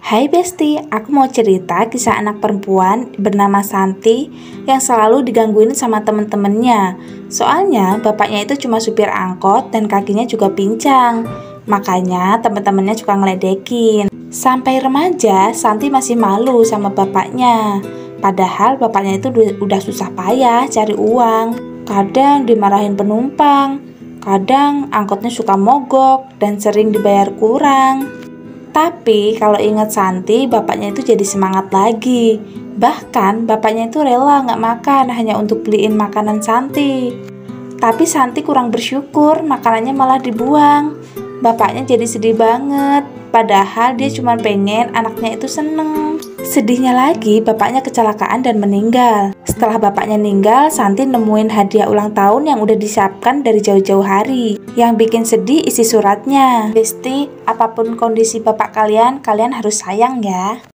Hai Besti, aku mau cerita kisah anak perempuan bernama Santi yang selalu digangguin sama temen-temennya. Soalnya bapaknya itu cuma supir angkot dan kakinya juga pincang. Makanya temen-temennya suka ngeledekin. Sampai remaja, Santi masih malu sama bapaknya. Padahal bapaknya itu udah susah payah cari uang. Kadang dimarahin penumpang, kadang angkotnya suka mogok dan sering dibayar kurang. Tapi kalau ingat Santi, bapaknya itu jadi semangat lagi. Bahkan bapaknya itu rela nggak makan hanya untuk beliin makanan Santi. Tapi Santi kurang bersyukur, makanannya malah dibuang. Bapaknya jadi sedih banget, padahal dia cuma pengen anaknya itu seneng. Sedihnya lagi, bapaknya kecelakaan dan meninggal. Setelah bapaknya meninggal, Santi nemuin hadiah ulang tahun yang udah disiapkan dari jauh-jauh hari. Yang bikin sedih isi suratnya. Besti, apapun kondisi bapak kalian harus sayang ya.